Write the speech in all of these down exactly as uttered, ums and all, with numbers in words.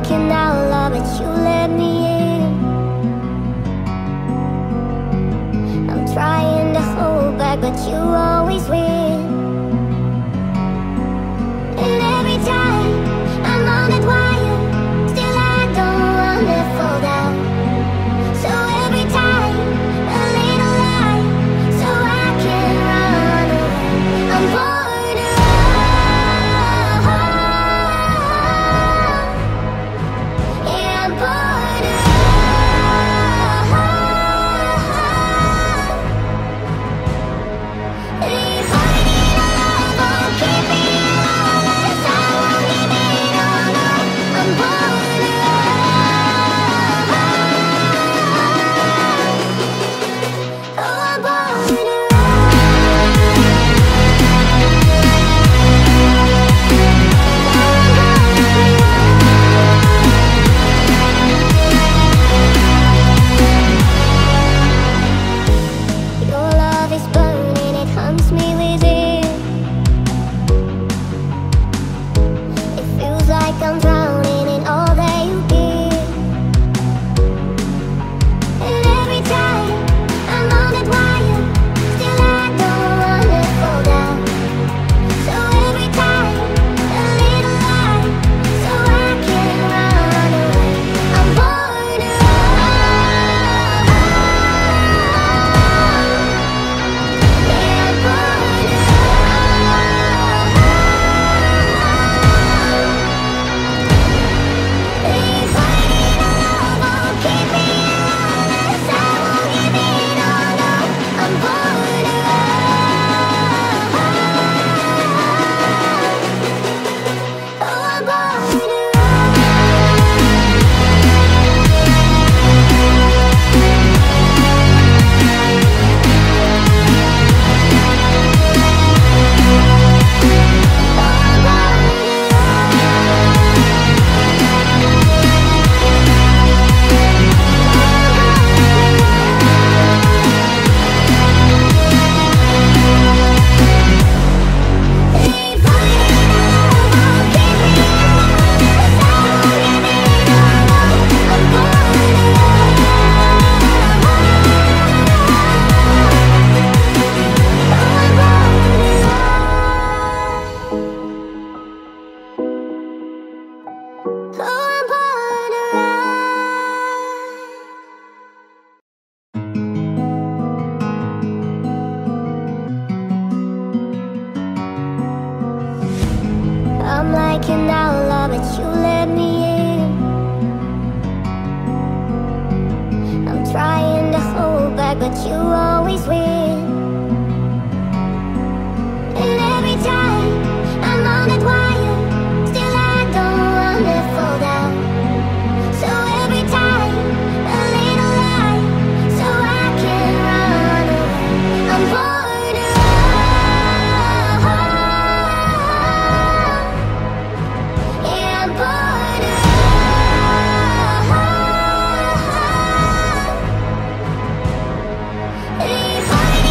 like an outlaw, but you let me in. I'm trying to hold back, but you always win. And every time I'm on that wire, still I don't wanna fall down. So every time a little lie, so I can run away. I'm born to run. Yeah, I'm born to run. If I need a love, I'll keep it honest. I won't give it all up. I'm born to run. Oh, I'm born to run. Your love is burning, it hunts me within. It feels like I'm drowning in all that you give. And every time I'm on that wire, still I don't wanna fall down. So every time a little lie, so I can run away. I'm born to run. Yeah, I'm born to run. If I need a love, I'll keep it honest. I won't give it all up. I'm born to run. Oh, I'm born to run. I'm like an outlaw, but you let me in. I'm trying to hold back, but you always win. And every time I'm on that wire, still I don't wanna fall down. So every time a little lie, so I can run away. I'm born to run. Yeah, I'm born to run. If I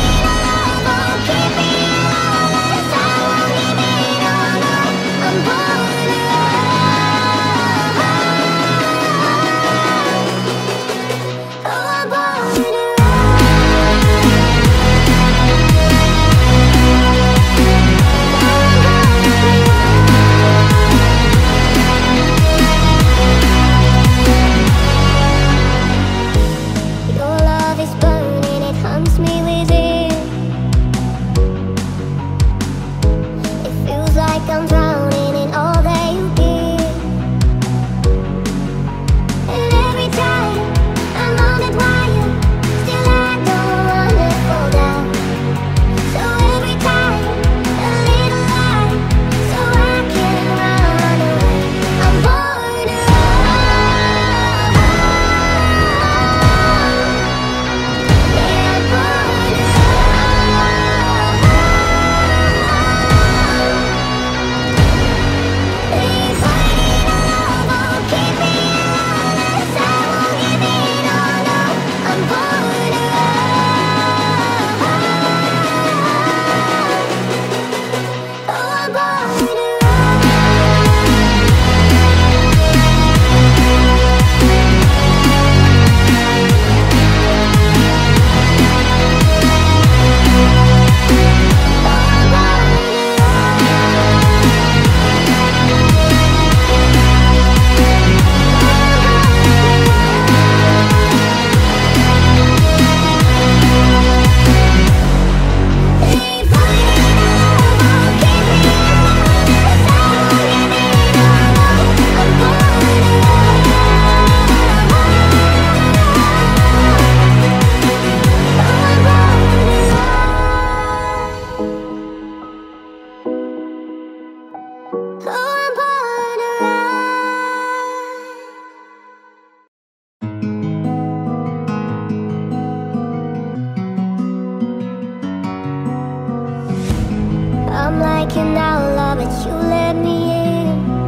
like an outlaw, but you let me in.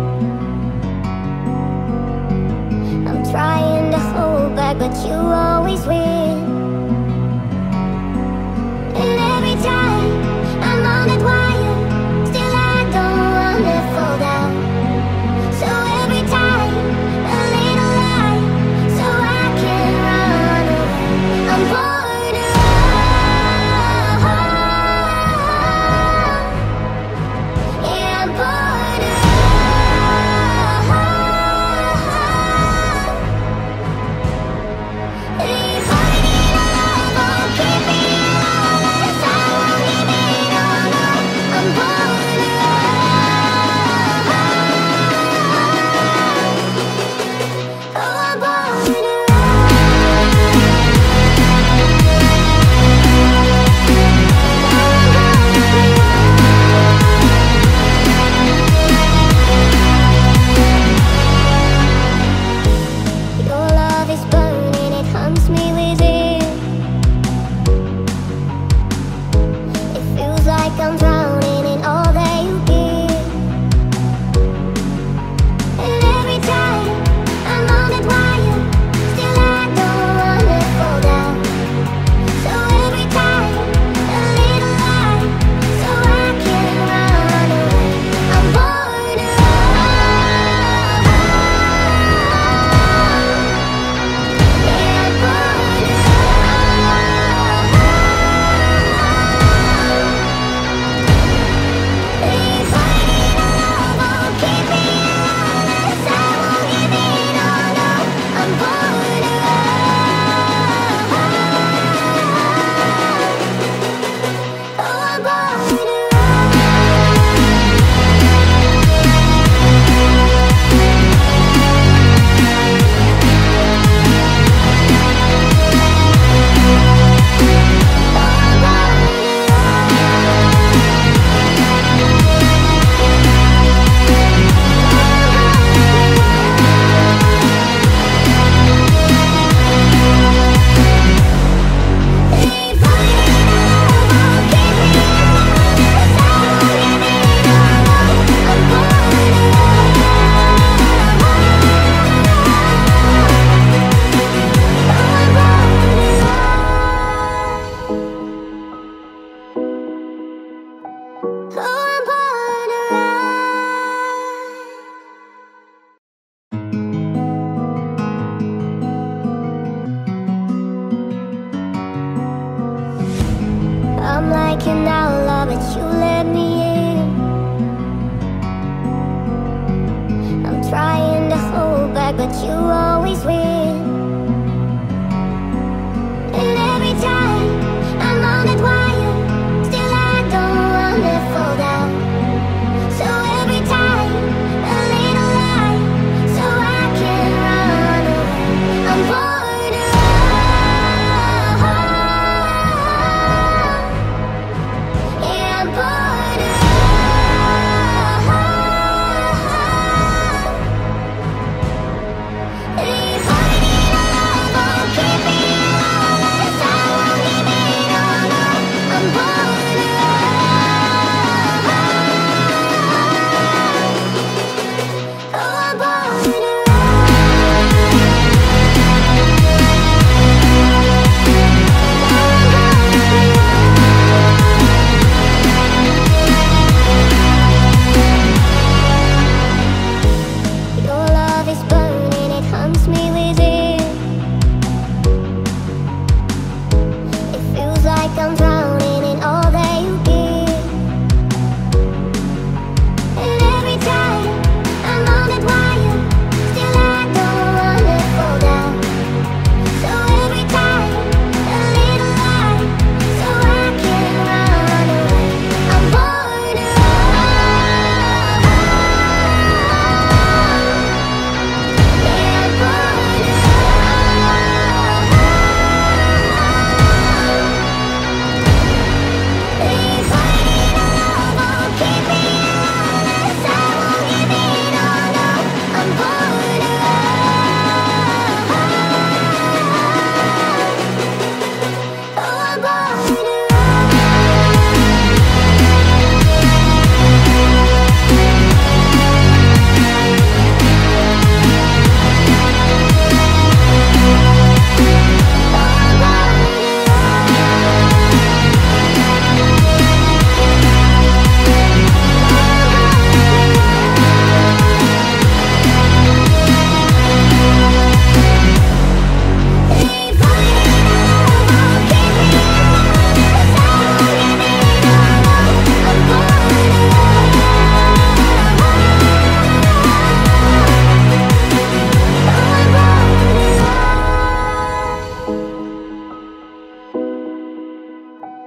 I'm trying to hold back, but you always win. And every time I'm on that wire, still I don't wanna fall down. So every time a little lie, so I can run away. I'm born to run. Yeah, I'm born to run. If I need a love, I'll keep it honest. I won't give it all up. I'm born to run. Oh, I'm born to run. Your love is burning, it hunts me within. It feels like I'm drowning in all that you give. And every time I'm on that wire, still I don't wanna fall down. So every time a little lie, so I can run away. I'm born to run. Yeah, I'm born to run. If I need a love, I'll keep it honest. I won't give it all up. I'm born to run. Oh, I'm born to run. I'm like an outlaw, but you let me in. I'm trying to hold back, but you always win. And every time I'm on that wire, still I don't wanna fall down. So every time a little lie, so I can run away. I'm born to run. Yeah, I'm born to run. If I need a love, I'll keep it honest. I won't give it all up. I'm born to run. Oh, I'm born to run. Your love is burning, it hunts me within. It feels like I'm drowning in all that you give. And every time I'm on that wire, still I don't wanna fall down. So every time a little lie, so I can run away. I'm born to run. Yeah, I'm born to run.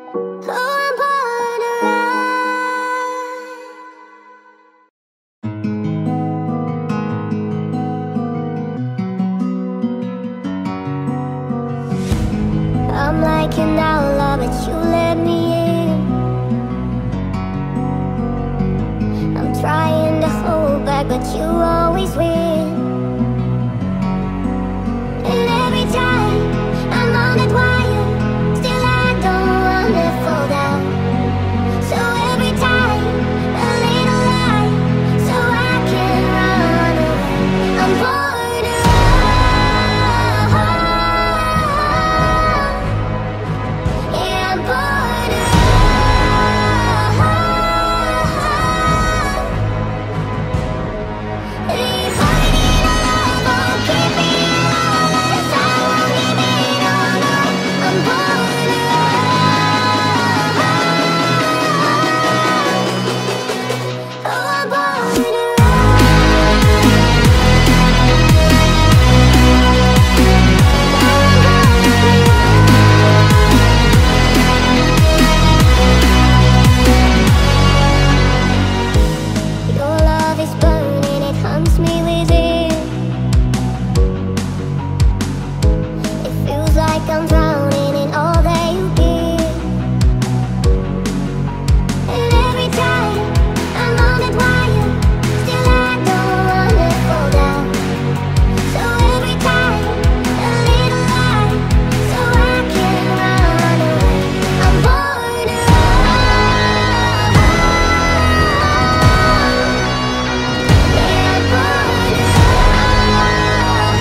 Oh, I'm born to ride. I'm like an outlaw, but you let me in. I'm trying to hold back, but you always win. And every time I'm on that wire, still I don't wanna fall down. So every time a little lie, so I can run away. I'm born to run. Yeah, I'm born to run. If I need a love, I'll keep it honest. I won't give it all up. I'm born to run. Oh, I'm born to run. Your love is burning, it hunts me within. It feels like I'm drowning in all that you give. And every time I'm on that wire, still I don't wanna fall down. So every time a little lie, so I can run away. I'm born to run. Yeah, I'm born to run.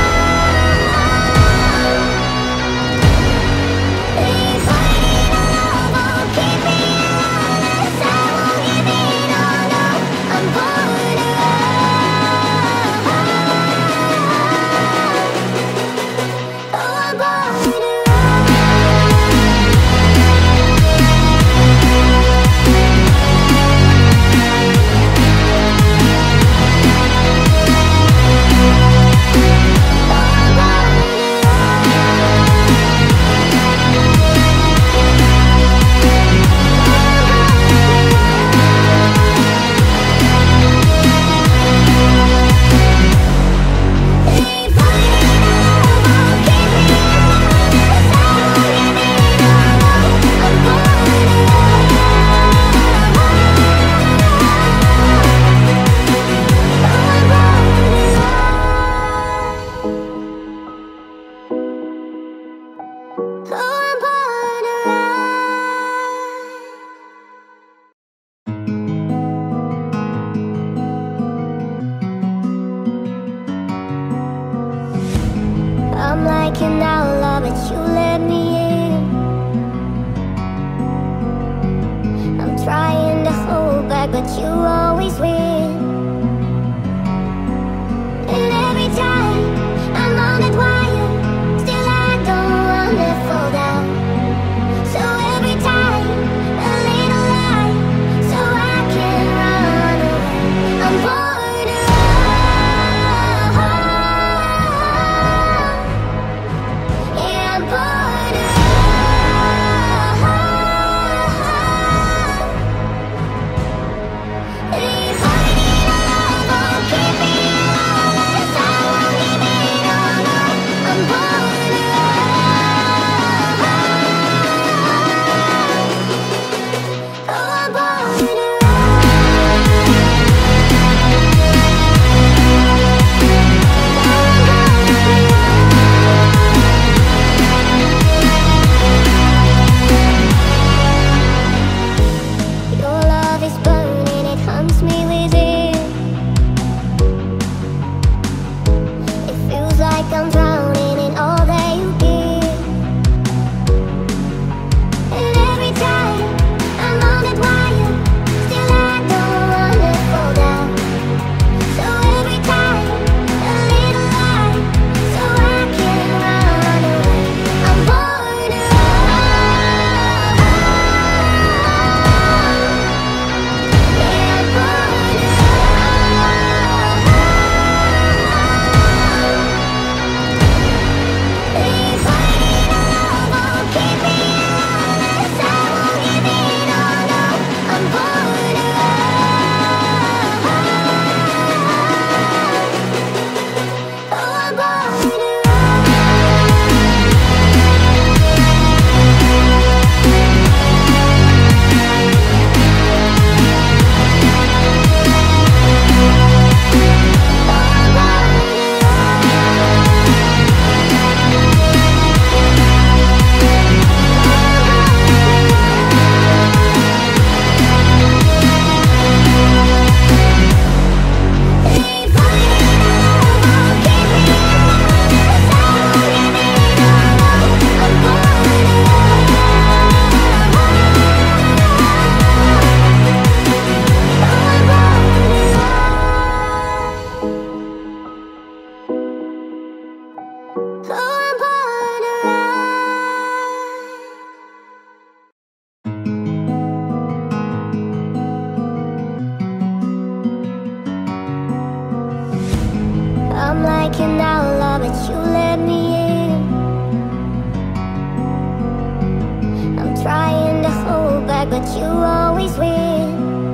If I need a love, I'll keep it honest. I won't give it all up. I'm born to run. Oh, I'm born to I'm like an outlaw, but you let me in. I'm trying to hold back, but you always win. And every time I'm on that wire, still I don't wanna fall down. So every time a little lie, so I can run away. I'm born to run. Yeah, I'm born to run. If I but you always win.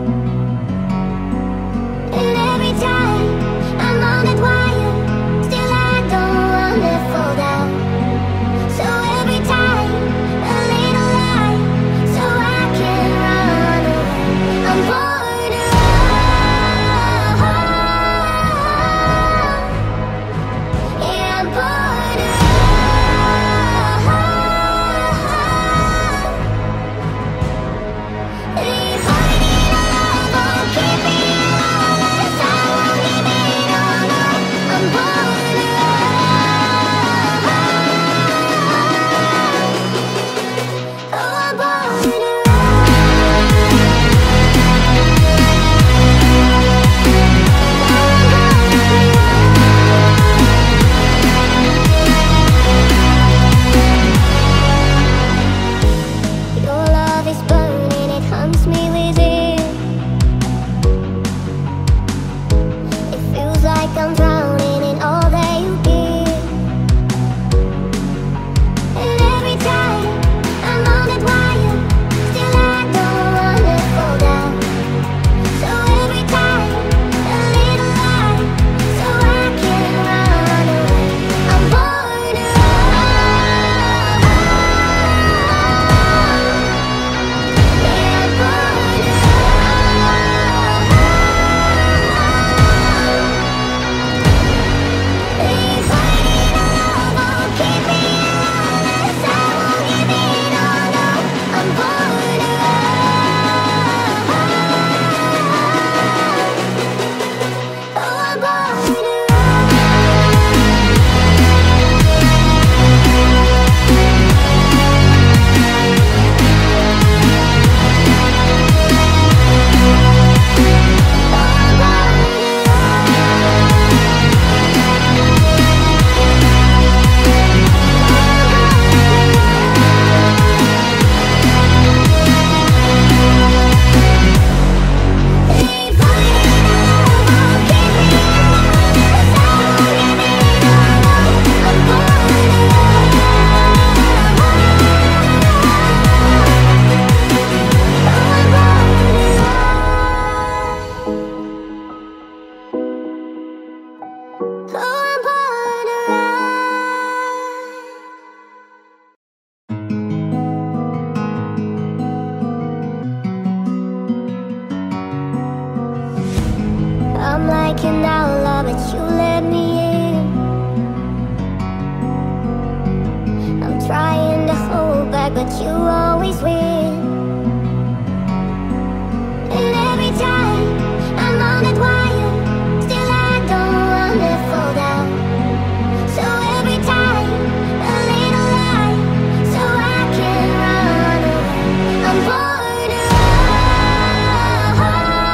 And every time I'm on that wire, still I don't wanna fall down. So every time a little lie, so I can run away. I'm born to run. Yeah, I'm born to run. If I need a love, I'll keep it honest. I won't give it all up. I'm born to run. Oh, I'm born to run. Your love is burning, it hunts me within. It feels like I'm drowning in all that you give. And every time I'm on that wire, still I don't wanna fall down. So every time a little lie, so I can run away. I'm born to run. Yeah, I'm born to run. If I need a love, I'll keep it honest. I won't give it all up. I'm born to run. Oh, I'm born to run. I'm like an outlaw, but you let me in. I'm trying to hold back, but you always win. And every time I'm on that wire, still I don't wanna fall down. So every time a little lie, so I can run away. I'm born to run.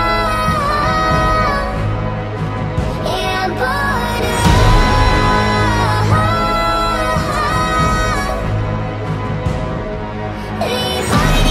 Yeah, I'm born to run. If I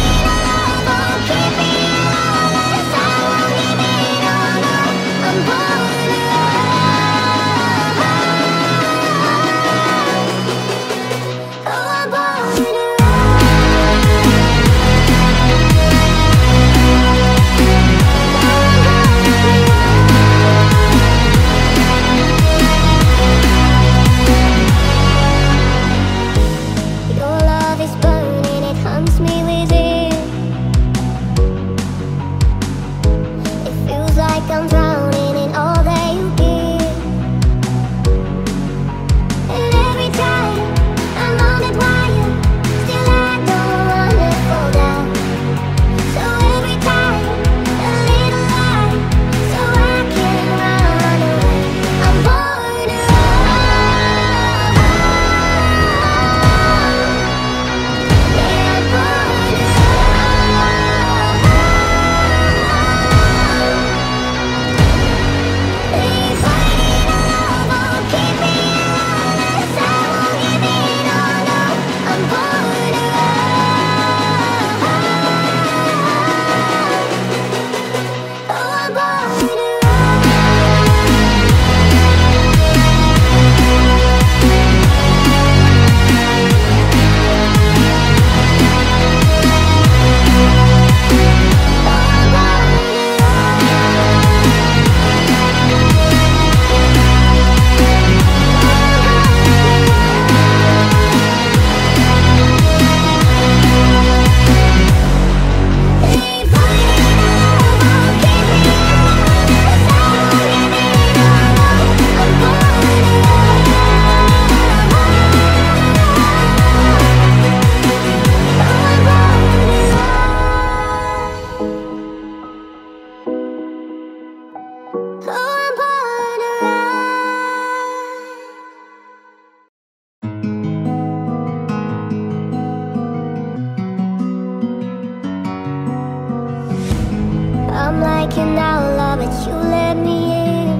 like an outlaw, but you let me in.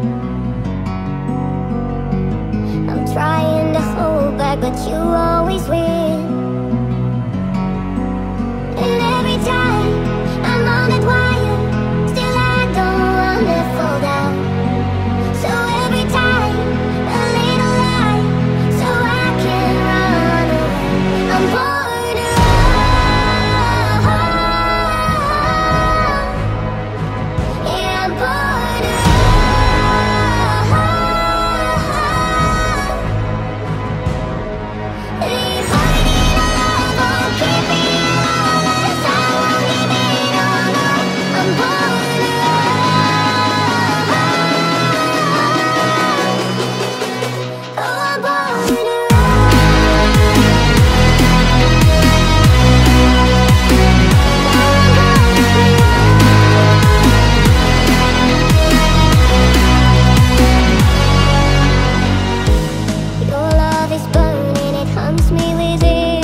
I'm trying to hold back, but you always win. And every time I'm on that wire, still I don't wanna fall down. So every time a little lie, so I can run away. I'm born to run. Yeah, I'm born to run. If I need a love, I'll keep me honest. I won't give it all up. I'm born to run. Oh, I'm born to run. Your love is burning, it hunts me within.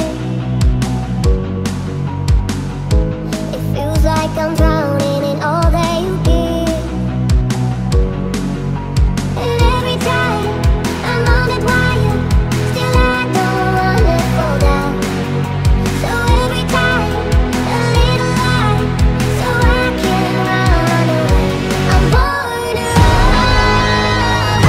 It feels like I'm drowning in all that you give. And every time I'm on that wire, still I don't wanna fall down. So every time a little lie, so I can run away. I'm born to run.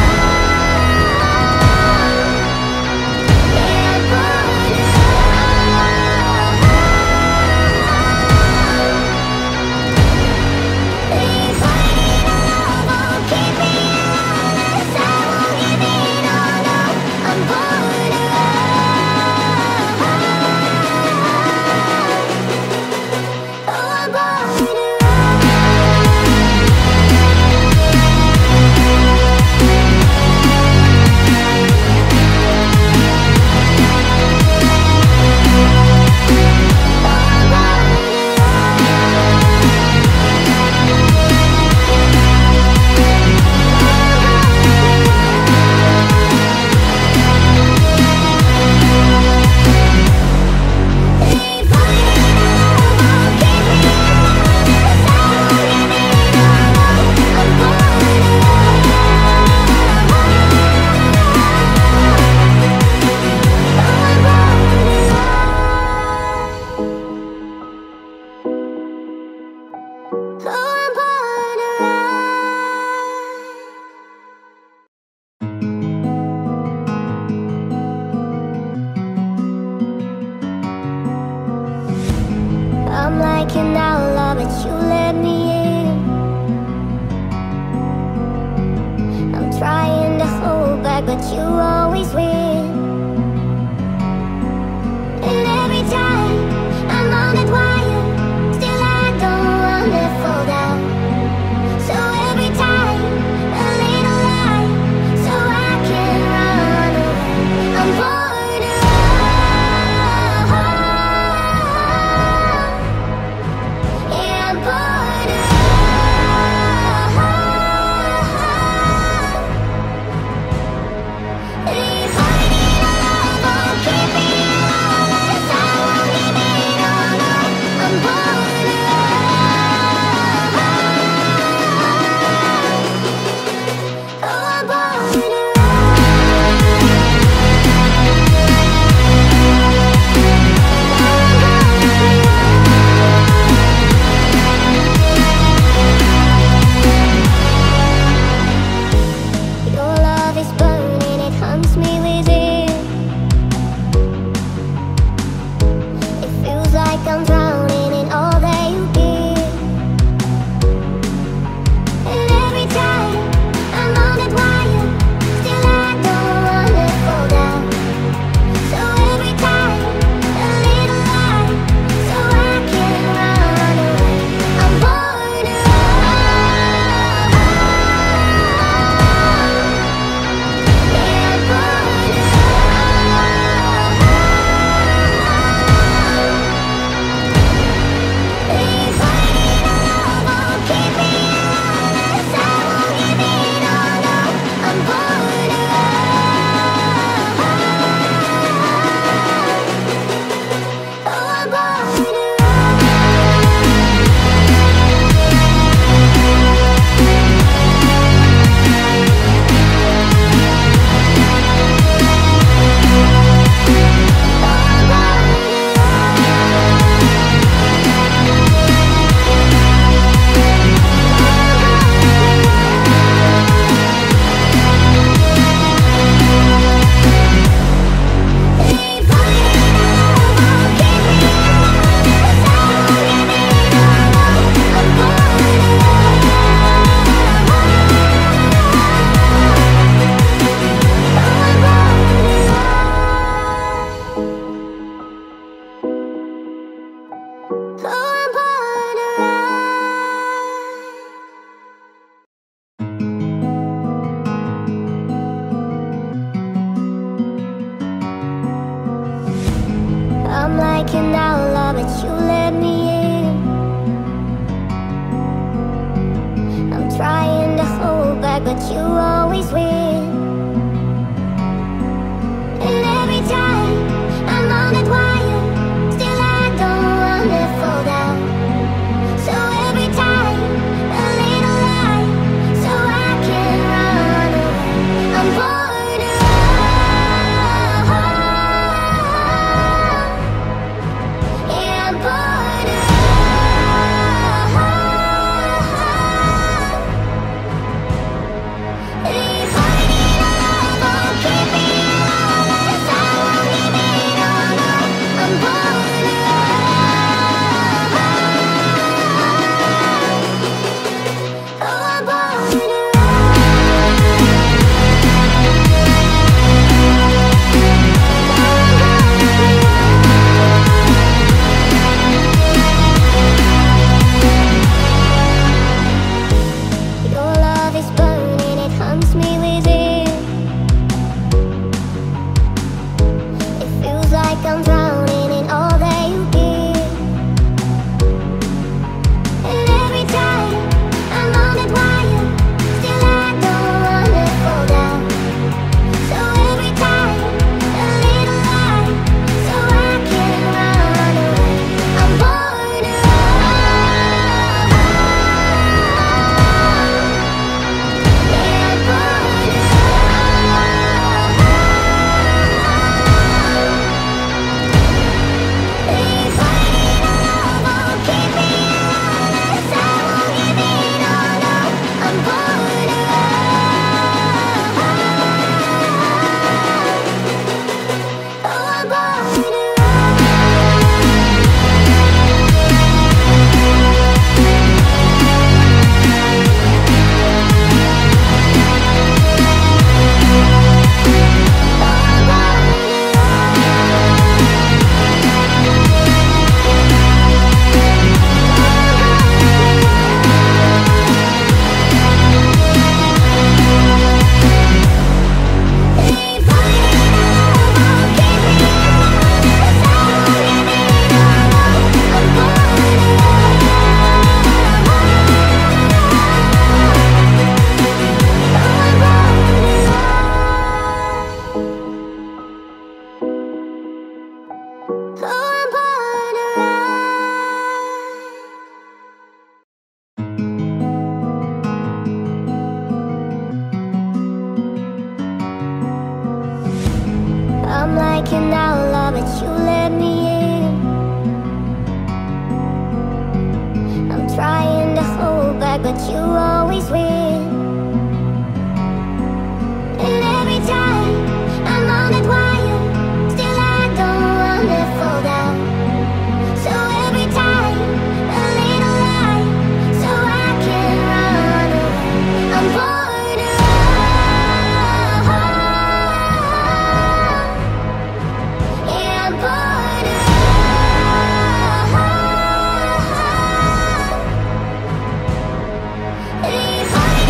Yeah, I'm born to run. If I need a love, I'll keep me honest. I won't give it all up. I'm born to run. Oh, I'm born to run. I'm like an outlaw, but you let me in. I'm trying to hold back, but you always win. And every time I'm on that wire, still I don't wanna fall down. So every time a little lie, so I can run away. I'm born to run. Yeah, I'm born to run. If I but you always win. And every time I'm on that wire, still I don't wanna fall down. So every time a little lie, so I can run away. I'm born to run. Yeah, I'm born to run. If I need a love, I'll keep it honest. I won't give it all up. I'm born to run. Oh, I'm born to run. Your love is burning, it hunts me within. It feels like I'm drowning in all that you give. And every time I'm on that wire, still I don't wanna fall down. So every time a little lie, so I can run away. I'm born to run. Yeah, I'm born to run. If I need a love, I'll keep it honest. I won't give it all up. I'm born to run. Oh, I'm born to run. I'm like an outlaw, but you let me in. I'm trying to hold back, but you always win. And every time I'm on that wire, still I don't wanna fall down. So every time a little lie, so I can run away. I'm born to run. Yeah, I'm born to run. If I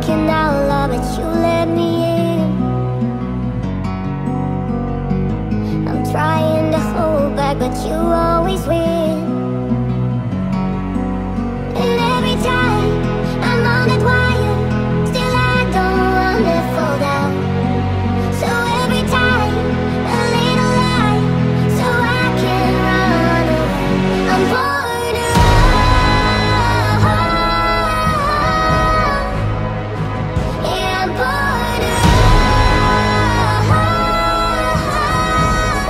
like an outlaw, but you let me in. I'm trying to hold back, but you always win. And every time I'm on that wire, still I don't wanna fall down. So every time a little lie, so I can run away. I'm born to run. Yeah, I'm born to run.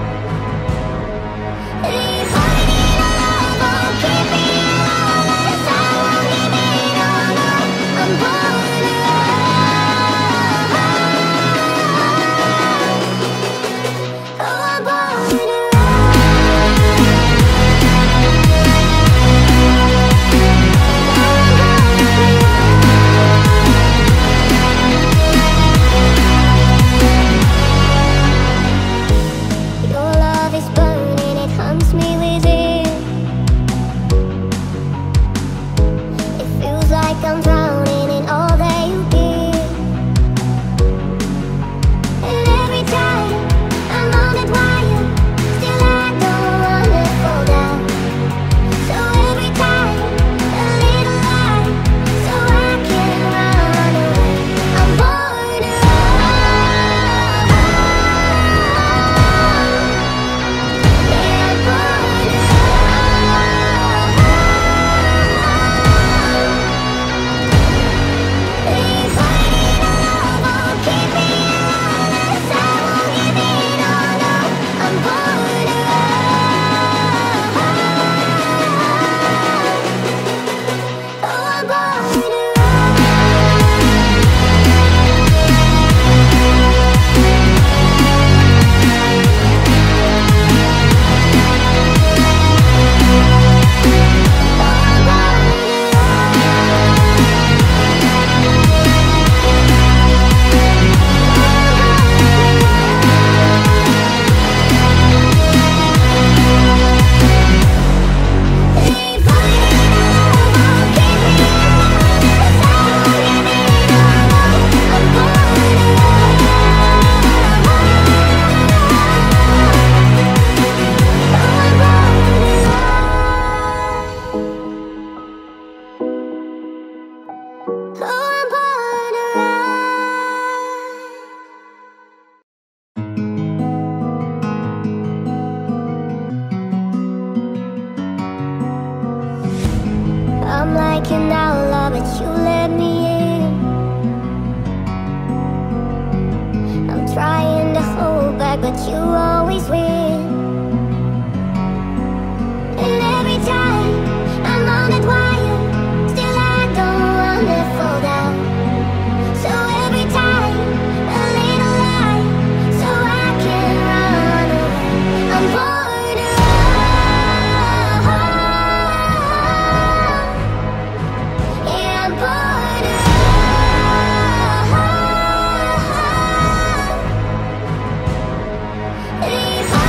If I need a love, won't keep me honest. I won't give it all up. I'm born to run. Oh, I'm born to run. Your love is burning, it hunts me within. It feels like I'm drowning in all that you give. And every time I'm on that wire, still I don't wanna fall down. So every time a little lie, so I can run away. I'm born to run. Yeah, I'm born to run. If I need a love, won't keep me honest. I won't give it all up. I'm born to run. Oh, I'm born to run. I'm like an outlaw, but you let me in. I'm trying to hold back, but you always win. And every time I'm on that wire, still I don't wanna fall down. So every time a little lie, so I can run away. I'm born to run. Yeah, I'm born to run. If I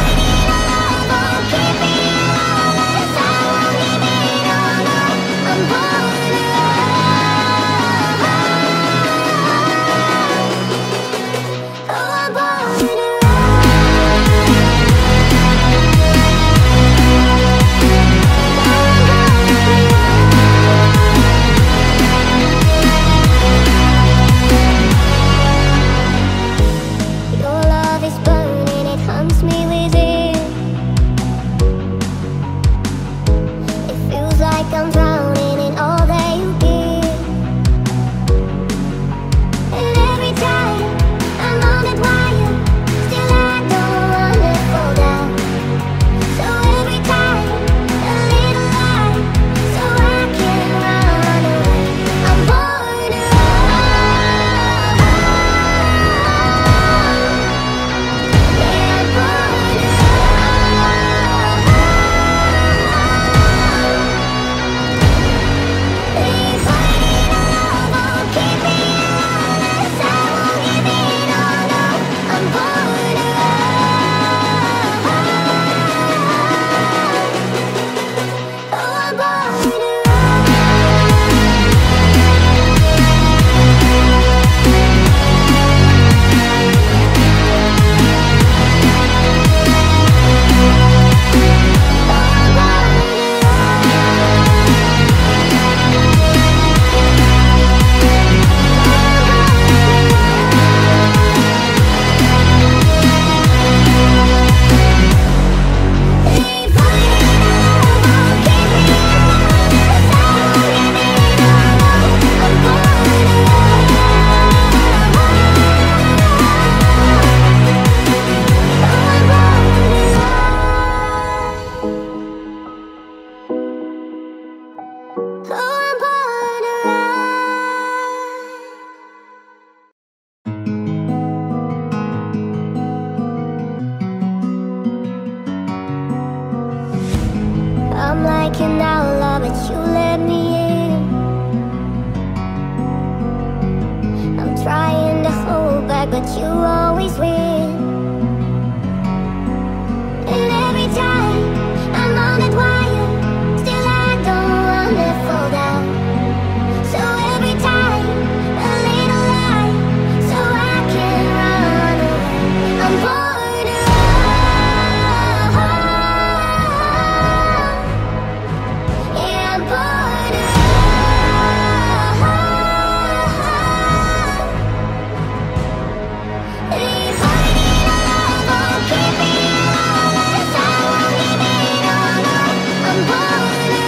like an outlaw, but you let me in. I'm trying to hold back, but you always win. And every time I'm on that wire, still I don't wanna fall down. So every time a little lie, so I can run away. I'm born to run. Yeah, I'm born to run. If I need a love, I'll keep it honest. I won't give it all up. I'm born to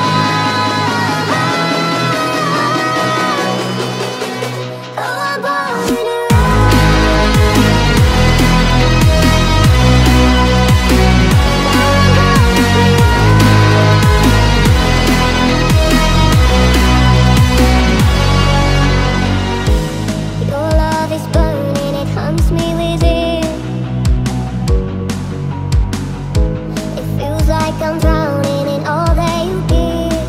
run. Oh, I'm born to run. Your love is burning, it hunts me within. It feels like I'm drowning in all that you give.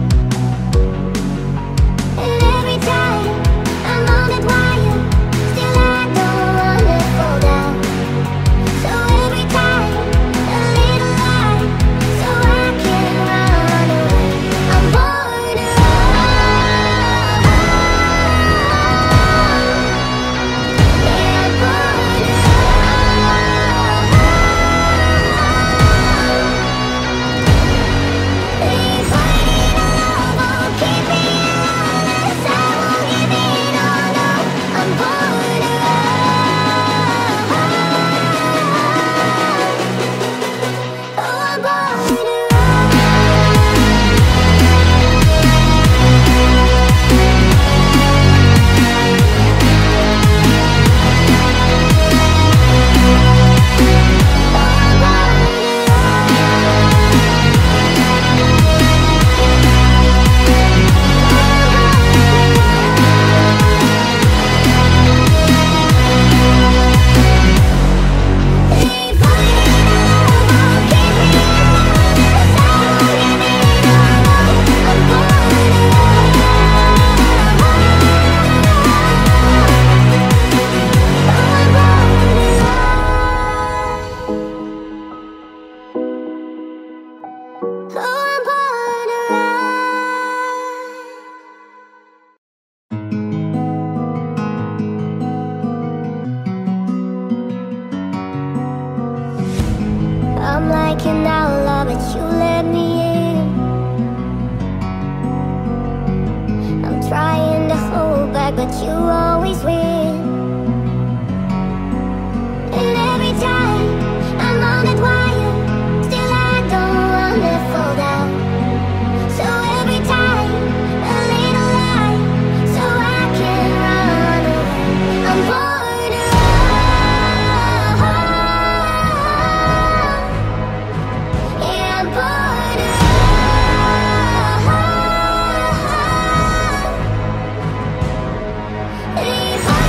And every time I'm on that wire, still I don't wanna fall down. So every time a little lie, so I can run away. I'm born to run. Yeah, I'm born to run. If I need a love, I'll keep it honest. I won't give it all up. I'm born to run. Oh, I'm born to run. I'm like an outlaw, but you let me in. I'm trying to hold back, but you always win. And every time I'm on that wire, still I don't wanna fall down. So every time a little lie, so I can run away. I'm born to run. Yeah, I'm born to run. If I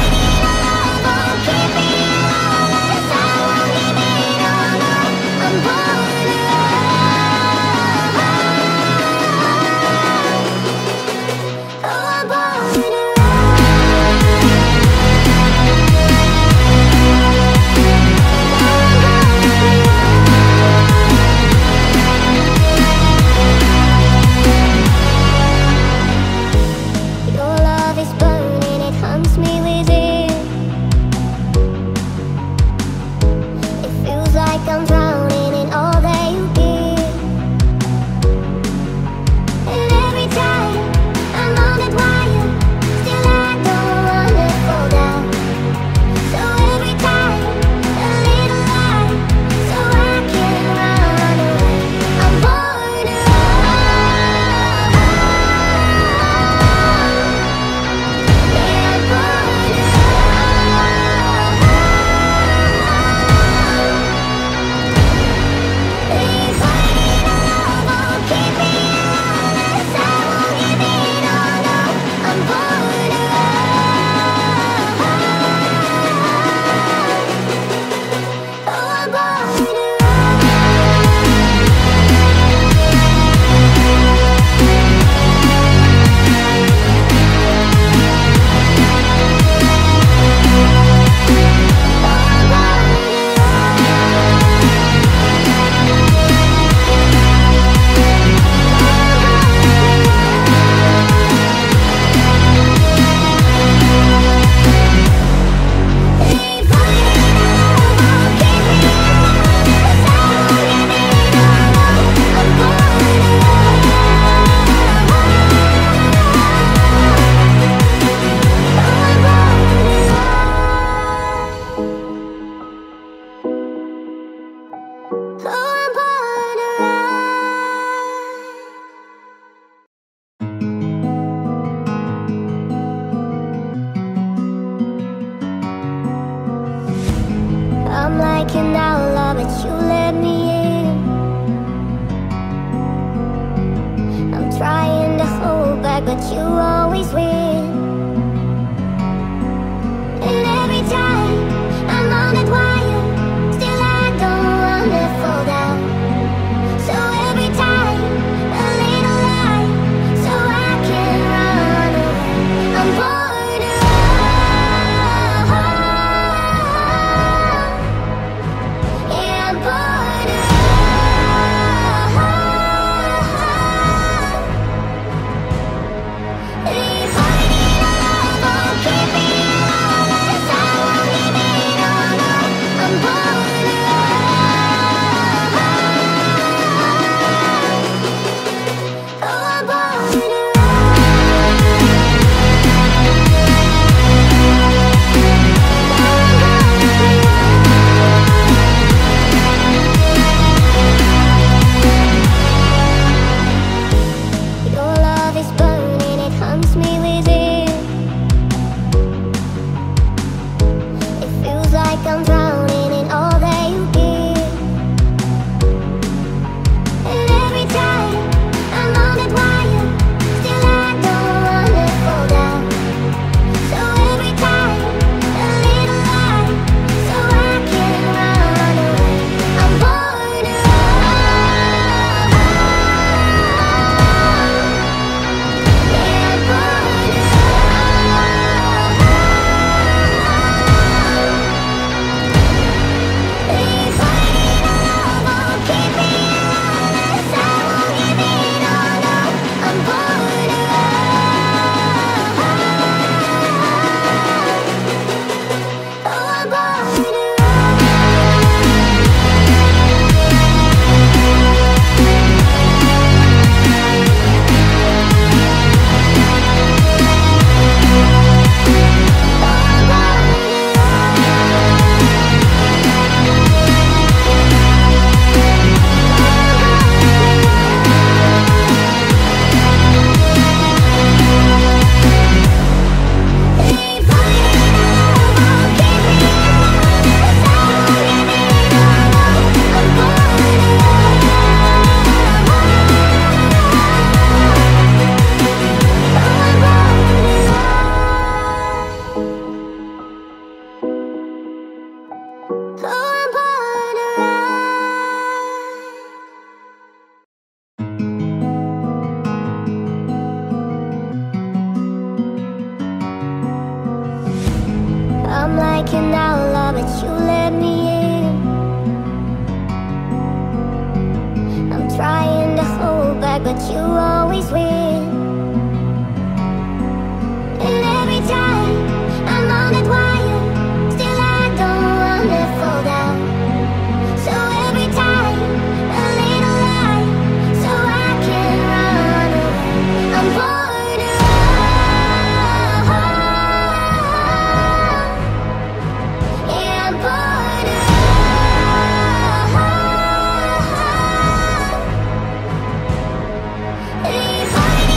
but you always win. And every time I'm on that wire, still I don't wanna fall down. So every time a little lie, so I can run away. I'm born to run. Yeah, I'm born to run. If I need a love, I'll keep it honest. I won't give it all up. I'm born to run. Oh, I'm born to run. Your love is burning, it hunts me within. It feels like I'm drowning in all that you give. And every time I'm on that wire, still I don't wanna fall down. So every time a little lie, so I can run away. I'm born to run. Yeah, I'm born to run. If I need a love, I'll keep it honest. I won't give it all up. I'm born to run. Oh, I'm born to run. I'm like an outlaw, but you let me in. I'm trying to hold back, but you always win. And every time I'm on that wire, still I don't wanna fall down. So every time a little lie, so I can run away. I'm born to run. Yeah, I'm born to run. If I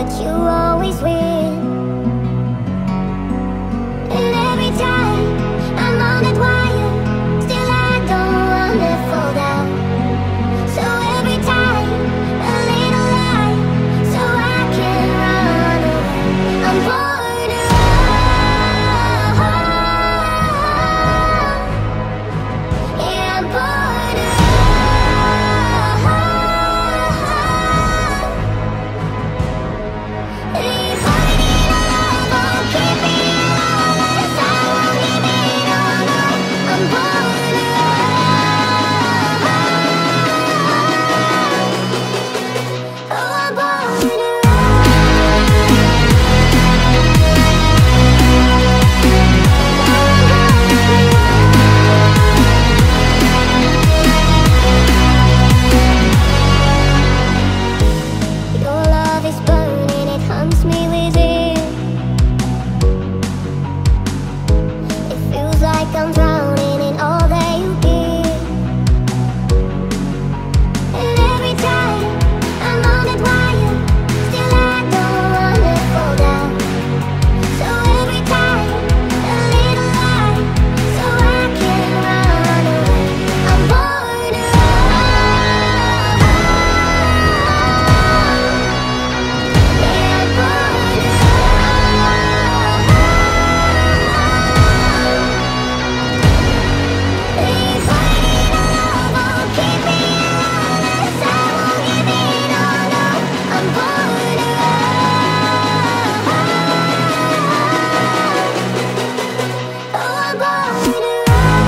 but you always win. And every time I'm on that wire, still I don't wanna fall down. So every time a little lie, so I can run away. I'm born to run. Yeah, I'm born to run. If I need a love, I'll keep me honest. I won't give it all up. I'm born to run. Oh, I'm born to run. Your love is burning, it hunts me within. It feels like I'm drowning in all that you give. And every time I'm on that wire, still I don't wanna fall down. So every time a little lie, so I can run away. I'm born to run. Yeah, I'm born to run. If I need a love, I'll keep me honest. I won't give it all up. I'm born to run. Oh, I'm born to run.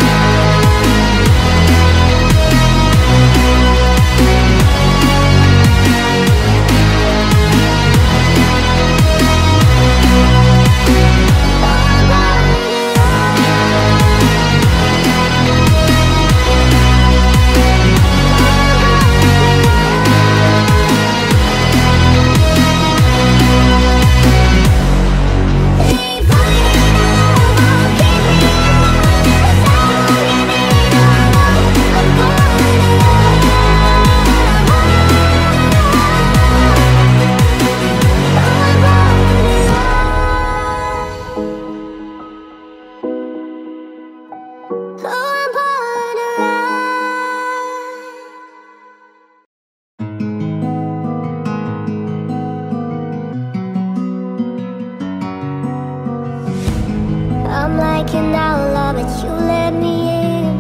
I'm like an outlaw, but you let me in.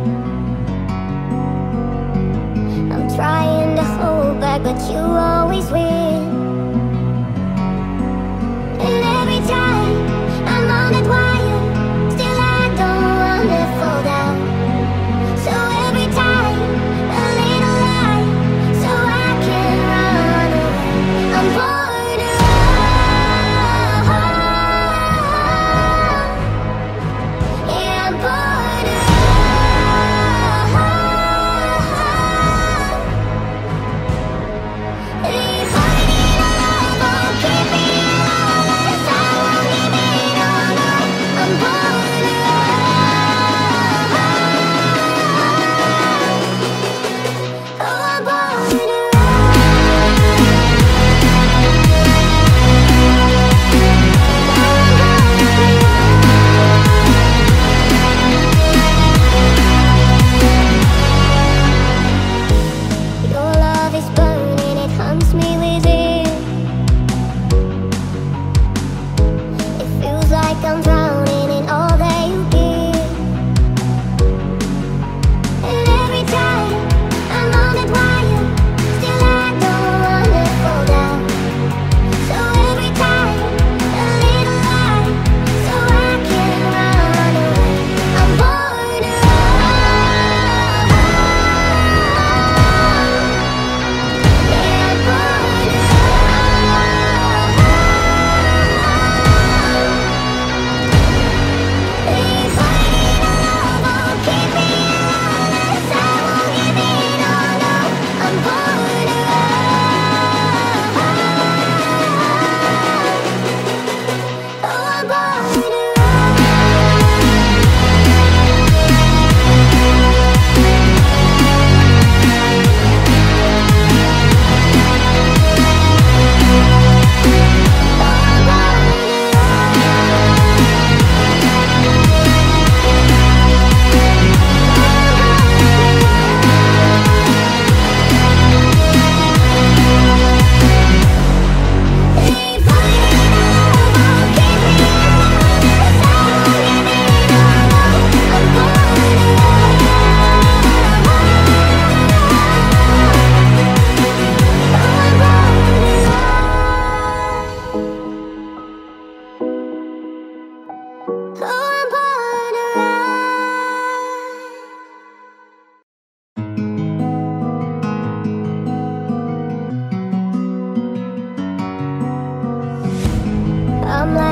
I'm trying to hold back, but you always win. And every time I'm on that wire, still I don't wanna fall down. So every time a little lie, so I can run away. I'm born to run. Yeah, I'm born to run. If I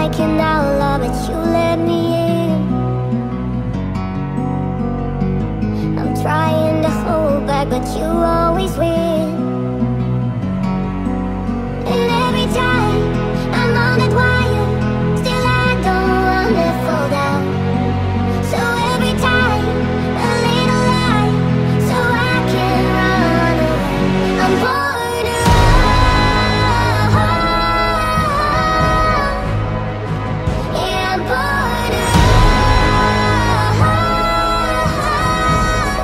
like an outlaw, but you let me in. I'm trying to hold back, but you always win. And every time I'm on that wire, still I don't wanna fall down. So every time a little lie, so I can run away. I'm born to run. Yeah, I'm born to run.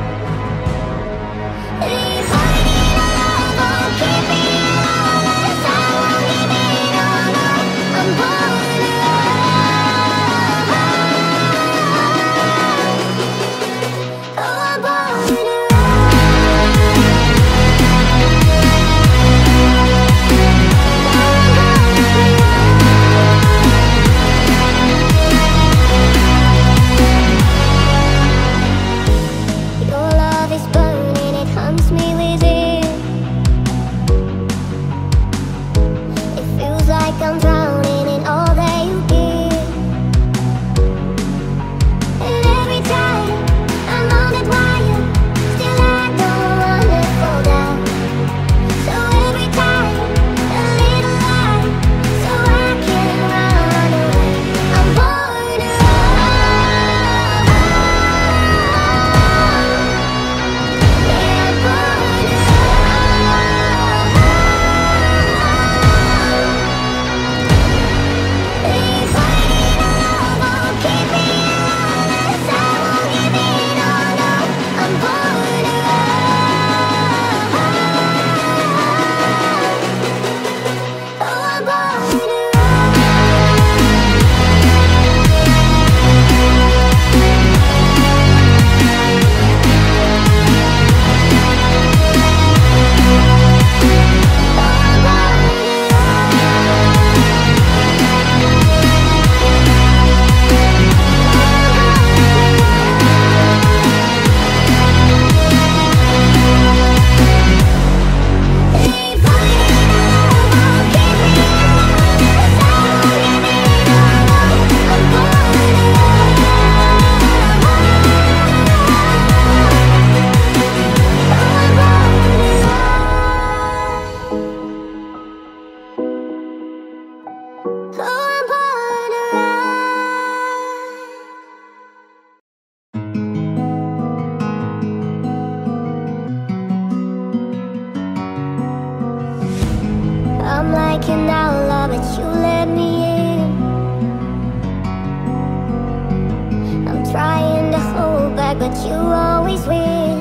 If I need a love, I'll keep it honest. I won't give it all up. I'm born to run. Oh, I'm born to run. Your love is burning, it hunts me within. It feels like I'm drowning in all that you give. And every time I'm on that wire, still I don't wanna fall down. So every time a little lie, so I can run away. I'm born to run. Yeah, I'm born to run. If I need a love, I'll keep it honest. I won't give it all up. I'm born to run. Oh, I'm born to run. I'm like an outlaw, but you let me in. I'm trying to hold back, but you always win.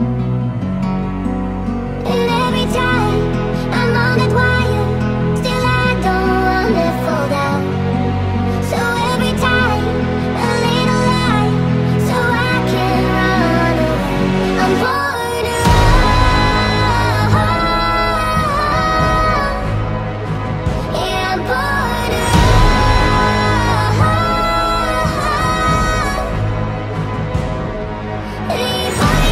And every time I'm on that wire, still I don't wanna fall down. So every time a little lie, so I can run away. I'm born to run. Yeah, I'm born to run. If I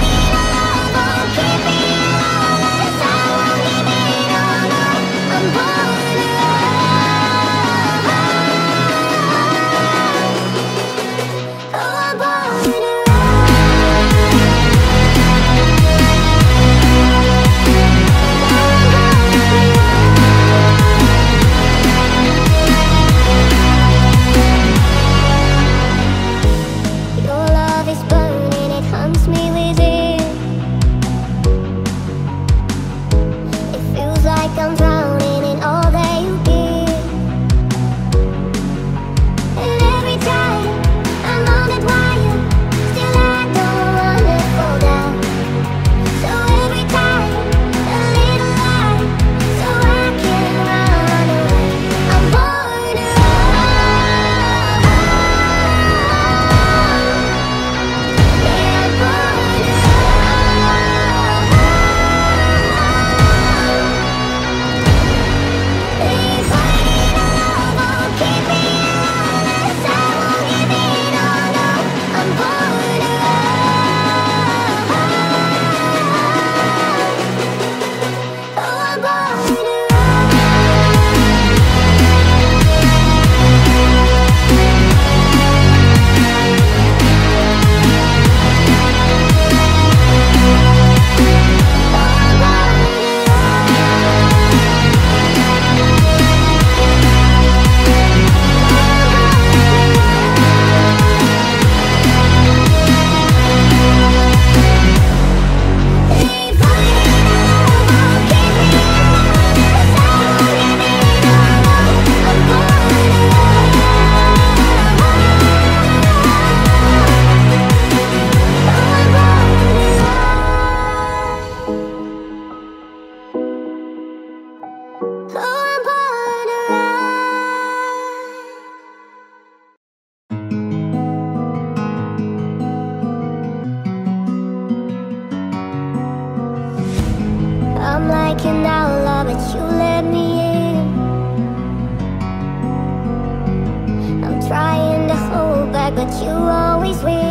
You always will.